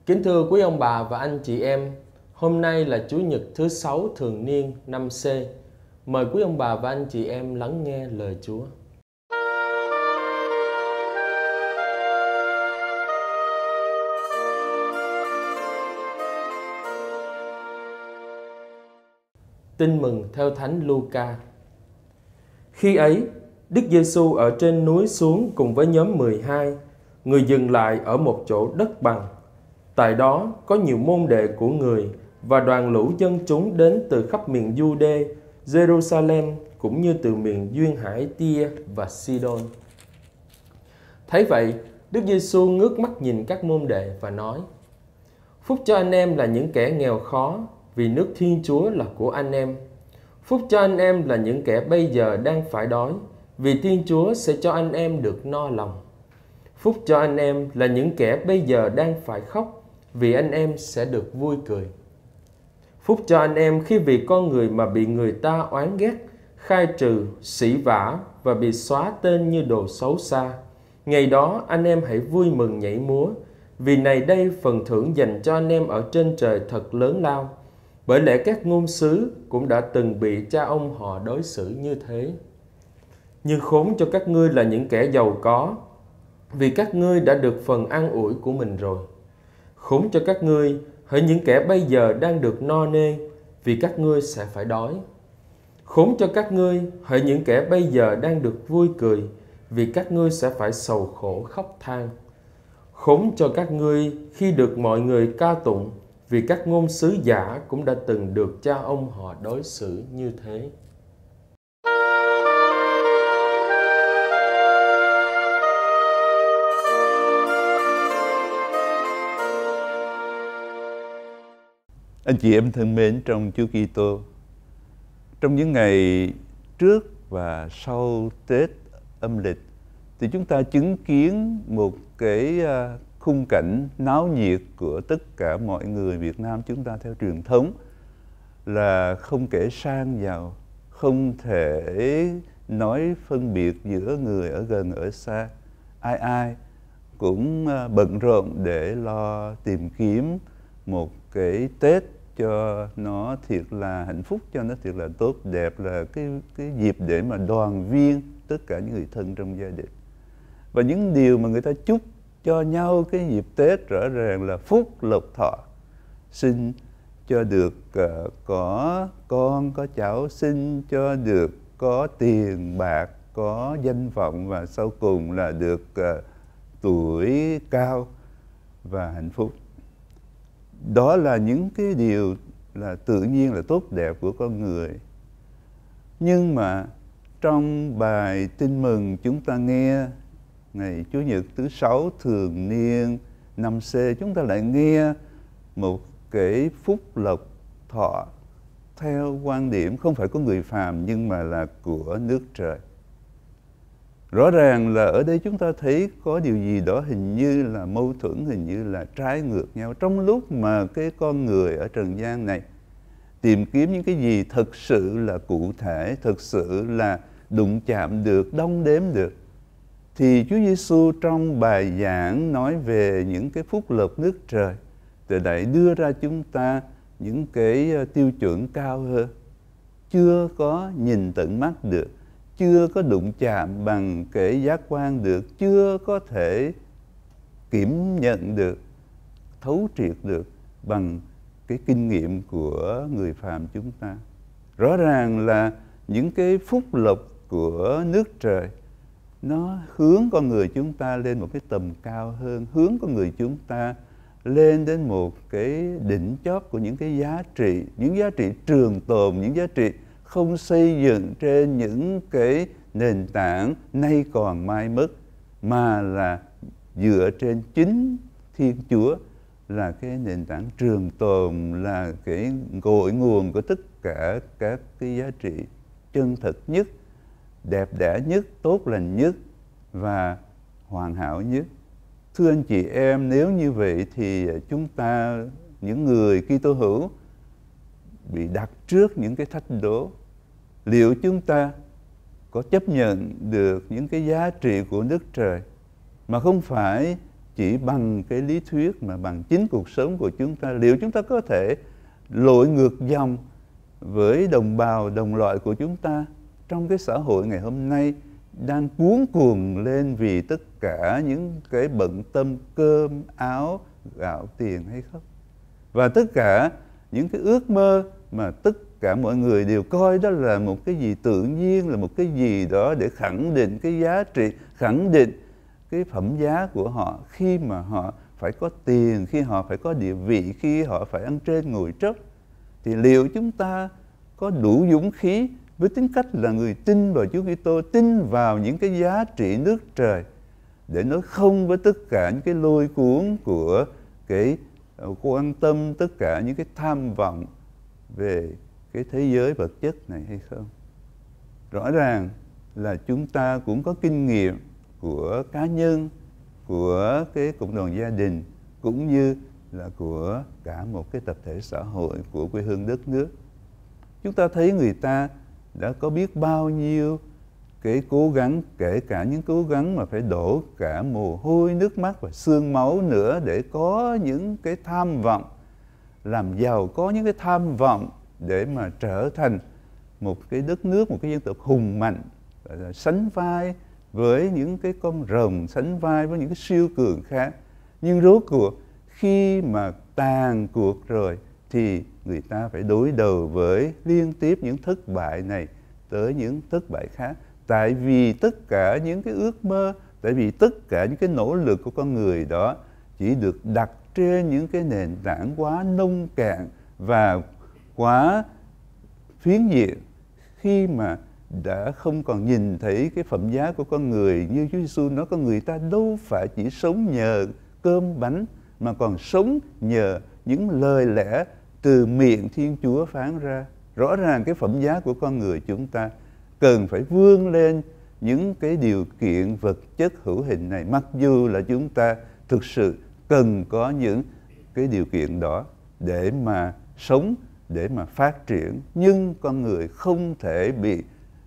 Kính thưa quý ông bà và anh chị em, hôm nay là Chủ nhật thứ 6 thường niên năm C. Mời quý ông bà và anh chị em lắng nghe lời Chúa. Tin mừng theo Thánh Luca. Khi ấy, Đức Giêsu ở trên núi xuống cùng với nhóm 12, người dừng lại ở một chỗ đất bằng. Tại đó có nhiều môn đệ của người và đoàn lũ dân chúng đến từ khắp miền Giu-đê, Jerusalem cũng như từ miền duyên hải Tia và Sidon. Thấy vậy, Đức Giêsu ngước mắt nhìn các môn đệ và nói: Phúc cho anh em là những kẻ nghèo khó, vì nước Thiên Chúa là của anh em. Phúc cho anh em là những kẻ bây giờ đang phải đói, vì Thiên Chúa sẽ cho anh em được no lòng. Phúc cho anh em là những kẻ bây giờ đang phải khóc, vì anh em sẽ được vui cười. Phúc cho anh em khi vì con người mà bị người ta oán ghét, khai trừ, sỉ vả và bị xóa tên như đồ xấu xa. Ngày đó anh em hãy vui mừng nhảy múa, vì này đây phần thưởng dành cho anh em ở trên trời thật lớn lao. Bởi lẽ các ngôn sứ cũng đã từng bị cha ông họ đối xử như thế. Nhưng khốn cho các ngươi là những kẻ giàu có, vì các ngươi đã được phần an ủi của mình rồi. Khốn cho các ngươi, hỡi những kẻ bây giờ đang được no nê, vì các ngươi sẽ phải đói. Khốn cho các ngươi, hỡi những kẻ bây giờ đang được vui cười, vì các ngươi sẽ phải sầu khổ khóc than. Khốn cho các ngươi khi được mọi người ca tụng, vì các ngôn sứ giả cũng đã từng được cha ông họ đối xử như thế. Anh chị em thân mến trong Chúa Kitô, trong những ngày trước và sau Tết âm lịch thì chúng ta chứng kiến một cái khung cảnh náo nhiệt của tất cả mọi người Việt Nam chúng ta theo truyền thống là không kể sang giàu, không thể nói phân biệt giữa người ở gần ở xa. Ai ai cũng bận rộn để lo tìm kiếm một cái Tết cho nó thiệt là hạnh phúc, cho nó thiệt là tốt đẹp, là cái dịp để mà đoàn viên tất cả những người thân trong gia đình. Và những điều mà người ta chúc cho nhau cái dịp Tết rõ ràng là phúc lộc thọ, xin cho được có con, có cháu, xin cho được có tiền bạc, có danh vọng và sau cùng là được tuổi cao và hạnh phúc. Đó là những cái điều là tự nhiên là tốt đẹp của con người. Nhưng mà trong bài tin mừng chúng ta nghe ngày Chủ nhật thứ 6 thường niên năm C, chúng ta lại nghe một cái phúc lộc thọ theo quan điểm không phải của người phàm nhưng mà là của nước trời. Rõ ràng là ở đây chúng ta thấy có điều gì đó hình như là mâu thuẫn, hình như là trái ngược nhau. Trong lúc mà cái con người ở trần gian này tìm kiếm những cái gì thực sự là cụ thể, thực sự là đụng chạm được, đong đếm được, thì Chúa Giêsu trong bài giảng nói về những cái phúc lộc nước trời thì lại đưa ra chúng ta những cái tiêu chuẩn cao hơn, chưa có nhìn tận mắt được, chưa có đụng chạm bằng cái giác quan được, chưa có thể kiểm nhận được, thấu triệt được bằng cái kinh nghiệm của người phàm chúng ta. Rõ ràng là những cái phúc lộc của nước trời nó hướng con người chúng ta lên một cái tầm cao hơn, hướng con người chúng ta lên đến một cái đỉnh chóp của những cái giá trị trường tồn, những giá trị không xây dựng trên những cái nền tảng nay còn mai mất, mà là dựa trên chính Thiên Chúa là cái nền tảng trường tồn, là cái cội nguồn của tất cả các cái giá trị chân thật nhất, đẹp đẽ nhất, tốt lành nhất và hoàn hảo nhất. Thưa anh chị em, nếu như vậy thì chúng ta, những người Kitô hữu, bị đặt trước những cái thách đố. Liệu chúng ta có chấp nhận được những cái giá trị của nước trời mà không phải chỉ bằng cái lý thuyết mà bằng chính cuộc sống của chúng ta. Liệu chúng ta có thể lội ngược dòng với đồng bào, đồng loại của chúng ta trong cái xã hội ngày hôm nay đang cuống cuồng lên vì tất cả những cái bận tâm cơm, áo, gạo, tiền hay không? Và tất cả những cái ước mơ mà tất cả mọi người đều coi đó là một cái gì tự nhiên, là một cái gì đó để khẳng định cái giá trị, khẳng định cái phẩm giá của họ khi mà họ phải có tiền, khi họ phải có địa vị, khi họ phải ăn trên ngồi trớt. Thì liệu chúng ta có đủ dũng khí với tính cách là người tin vào Chúa Kitô, tin vào những cái giá trị nước trời để nói không với tất cả những cái lôi cuốn của cái quan tâm, tất cả những cái tham vọng về cái thế giới vật chất này hay không? Rõ ràng là chúng ta cũng có kinh nghiệm của cá nhân, của cái cộng đồng gia đình, cũng như là của cả một cái tập thể xã hội của quê hương đất nước. Chúng ta thấy người ta đã có biết bao nhiêu cái cố gắng, kể cả những cố gắng mà phải đổ cả mồ hôi, nước mắt và xương máu nữa để có những cái tham vọng làm giàu, có những cái tham vọng để mà trở thành một cái đất nước, một cái dân tộc hùng mạnh, sánh vai với những cái con rồng, sánh vai với những cái siêu cường khác. Nhưng rốt cuộc khi mà tàn cuộc rồi thì người ta phải đối đầu với liên tiếp những thất bại này tới những thất bại khác. Tại vì tất cả những cái ước mơ, tại vì tất cả những cái nỗ lực của con người đó chỉ được đặt trên những cái nền tảng quá nông cạn và quá phiến diện, khi mà đã không còn nhìn thấy cái phẩm giá của con người. Như Chúa Giêsu nói, con người ta đâu phải chỉ sống nhờ cơm bánh mà còn sống nhờ những lời lẽ từ miệng Thiên Chúa phán ra. Rõ ràng cái phẩm giá của con người chúng ta cần phải vươn lên những cái điều kiện vật chất hữu hình này, mặc dù là chúng ta thực sự cần có những cái điều kiện đó để mà sống, để mà phát triển. Nhưng con người không thể bị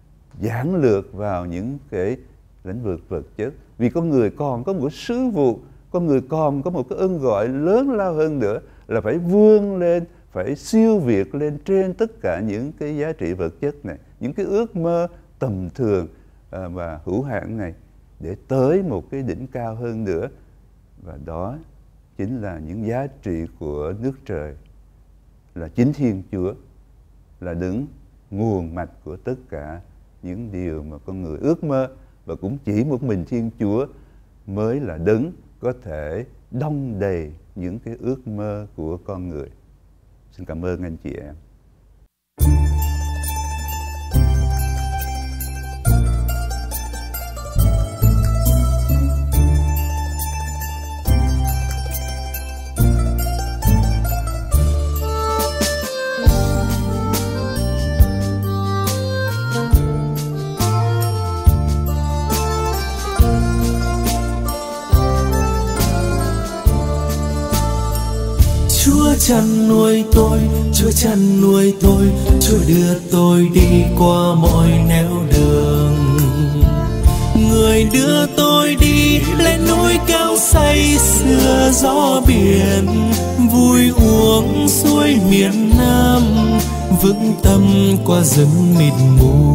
giản lược vào những cái lĩnh vực vật chất, vì con người còn có một sứ vụ, con người còn có một cái ơn gọi lớn lao hơn nữa là phải vươn lên, phải siêu việt lên trên tất cả những cái giá trị vật chất này, những cái ước mơ tầm thường và hữu hạn này, để tới một cái đỉnh cao hơn nữa. Và đó chính là những giá trị của nước trời, là chính Thiên Chúa, là đấng nguồn mạch của tất cả những điều mà con người ước mơ. Và cũng chỉ một mình Thiên Chúa mới là đấng có thể đong đầy những cái ước mơ của con người. Xin cảm ơn anh chị em. Chúa chăn nuôi tôi, Chúa chăn nuôi tôi, Chúa đưa tôi đi qua mọi nẻo đường. Người đưa tôi đi lên núi cao say sưa gió biển, vui uống suối miền Nam, vững tâm qua rừng mịt mù.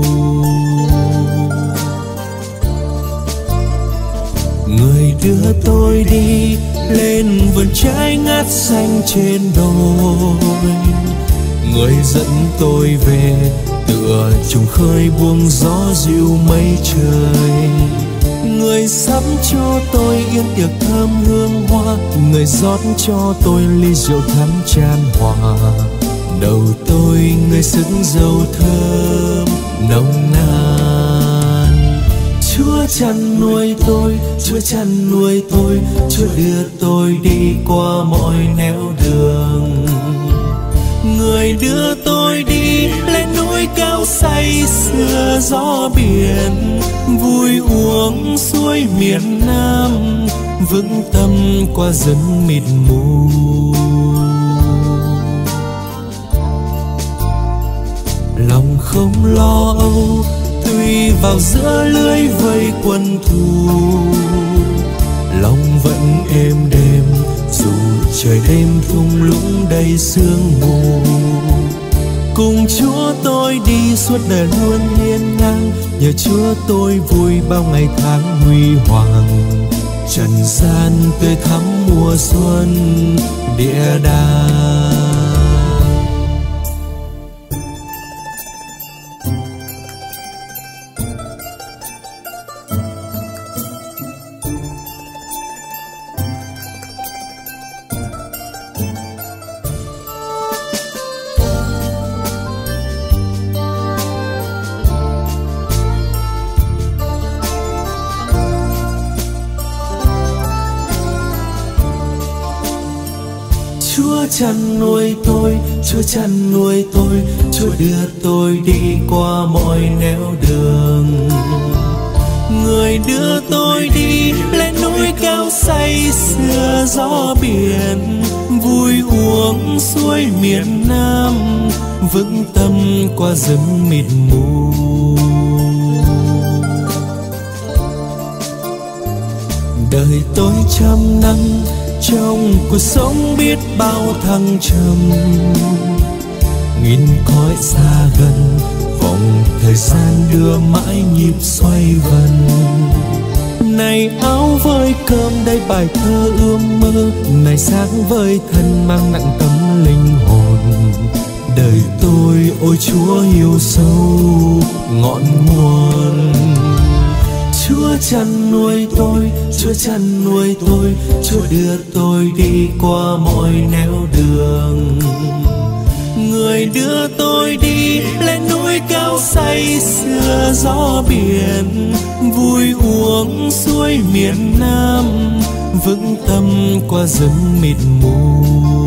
Người đưa tôi đi lên vườn trái ngát xanh trên đồi, người dẫn tôi về tựa trùng khơi buông gió dịu mây trời. Người sắm cho tôi yên tiệc thơm hương hoa, người rót cho tôi ly rượu thắm chan hòa. Đầu tôi người sức dầu thơm nồng nàn. Chúa chăn nuôi tôi, Chúa chăn nuôi tôi, Chúa đưa tôi đi qua mọi nẻo đường. Người đưa tôi đi lên núi cao say sưa gió biển, vui uống suối miền Nam, vững tâm qua rừng mịt mù. Lòng không lo âu tuy vào giữa lưới vây quân thù, lòng vẫn trời đêm thung lũng đầy sương mù. Cùng Chúa tôi đi suốt đời luôn hiên ngang, nhờ Chúa tôi vui bao ngày tháng huy hoàng. Trần gian tươi thắm mùa xuân địa đàng. Chúa chăn nuôi tôi, Chúa chăn nuôi tôi, Chúa đưa tôi đi qua mọi nẻo đường. Người đưa tôi đi lên núi cao say sưa gió biển, vui uống suối miền Nam, vững tâm qua rừng mịt mù. Đời tôi trăm năm trong cuộc sống biết bao thăng trầm, nghìn cõi xa gần, vòng thời gian đưa mãi nhịp xoay vần. Này áo với cơm đây bài thơ ươm mơ, này sáng với thân mang nặng tấm linh hồn. Đời tôi ôi Chúa yêu sâu ngọn nguồn. Chúa chăn nuôi tôi, Chúa chăn nuôi tôi, Chúa đưa tôi đi qua mọi nẻo đường. Người đưa tôi đi lên núi cao say sưa gió biển, vui uống suối miền Nam, vững tâm qua rừng mịt mù.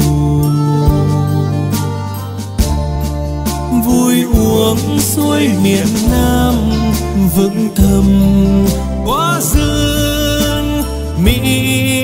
Vui uống suối miền Nam, vững tâm qua rừng mịt